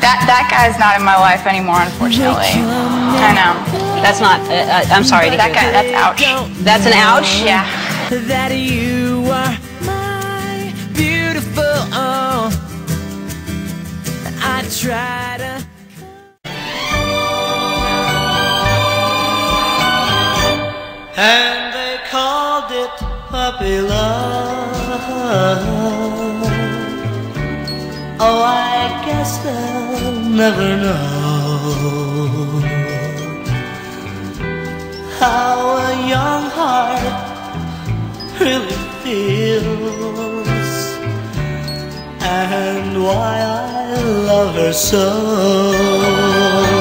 That guy's not in my life anymore, unfortunately. I know. That's not, I'm sorry to hear that. That's ouch. That's an ouch? Yeah. That you are my beautiful, I try to. And they called it puppy love. Oh, I guess they'll never know how a young heart really feels, and why I love her so.